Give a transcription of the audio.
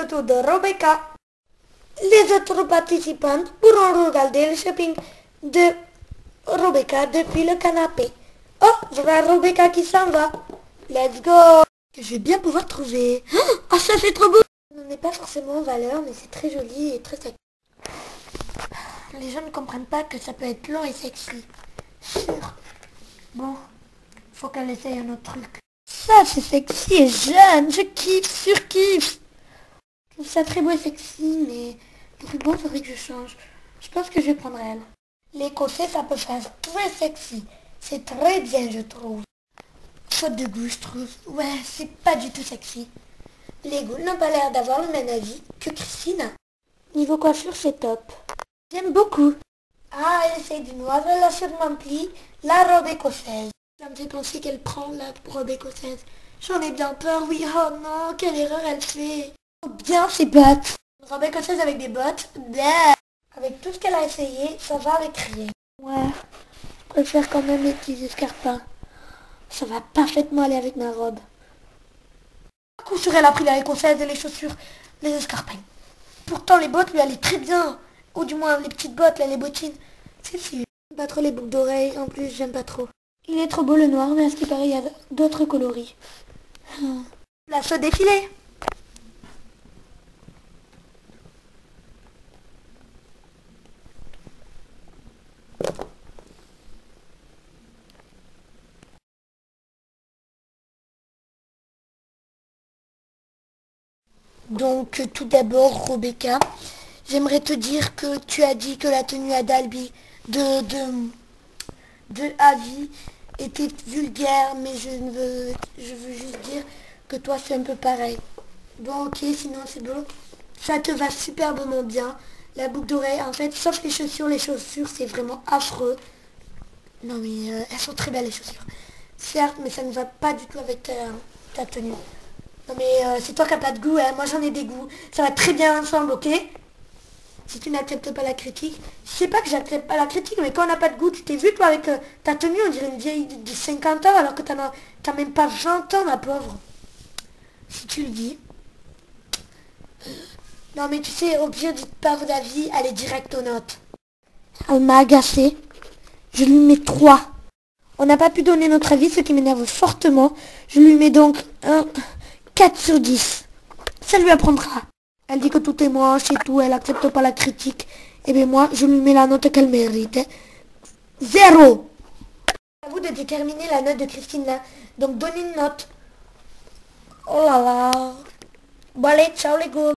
autour de Rebecca. Les autres participantes pourront regarder le shopping de Rebecca depuis le canapé. Oh, voilà Rebecca qui s'en va. Let's go. Je vais bien pouvoir trouver. Oh, ça c'est trop beau. Ce n'est pas forcément en valeur, mais c'est très joli et très sexy. Les gens ne comprennent pas que ça peut être long et sexy. Sûr. Bon, faut qu'elle essaye un autre truc. Ça c'est sexy et jeune. Je kiffe, surkiffe. Je trouve ça très beau et sexy, mais le ruban, faudrait que je change. Je pense que je vais prendre elle. L'écossais, ça peut faire très sexy. C'est très bien, je trouve. Faute de goût, je trouve. Ouais, c'est pas du tout sexy. Les goûts n'ont pas l'air d'avoir le même avis que Christina. Niveau coiffure, c'est top. J'aime beaucoup. Ah, elle essaie de noir, elle a sûrement pris la robe écossaise. Ça me fait penser qu'elle prend la robe écossaise. J'en ai bien peur, oui. Oh non, quelle erreur elle fait. Bien ses bottes. Une robe écossaise avec des bottes. Bleh. Avec tout ce qu'elle a essayé, ça va avec rien. Ouais, je préfère quand même les petits escarpins. Ça va parfaitement aller avec ma robe. À coup sûr, elle a pris la écossaise et les chaussures, les escarpins. Pourtant, les bottes lui allaient très bien. Ou du moins, les petites bottes, là, les bottines. C'est sûr. J'aime pas trop les boucles d'oreilles. En plus, j'aime pas trop. Il est trop beau le noir, mais à ce qui paraît, il y a d'autres coloris. La saut défilé. Donc, tout d'abord, Rebecca, j'aimerais te dire que tu as dit que la tenue à d'Albi de Avi était vulgaire, mais je veux juste dire que toi, c'est un peu pareil. Bon, ok, sinon c'est bon. Ça te va superbement bien. La boucle d'oreille, en fait, sauf les chaussures, c'est vraiment affreux. Non, mais elles sont très belles, les chaussures. Certes, mais ça ne va pas du tout avec ta tenue. Non mais c'est toi qui n'as pas de goût, hein. Moi j'en ai des goûts. Ça va très bien ensemble, ok? Si tu n'acceptes pas la critique, je sais pas que j'accepte pas la critique, mais quand on n'a pas de goût, tu t'es vu toi avec ta tenue, on dirait une vieille de 50 ans alors que t'as même pas 20 ans, ma pauvre. Si tu le dis. Non mais tu sais, au pire du pas d'avis, elle est direct aux notes. Elle m'a agacée. Je lui mets 3. On n'a pas pu donner notre avis, ce qui m'énerve fortement. Je lui mets donc un 4 sur 10. Ça lui apprendra. Elle dit que tout est moche et tout, elle accepte pas la critique. Et bien moi, je lui mets la note qu'elle mérite. 0. À vous de déterminer la note de Christine là. Donc donnez une note. Oh là là. Bon allez, ciao les gars.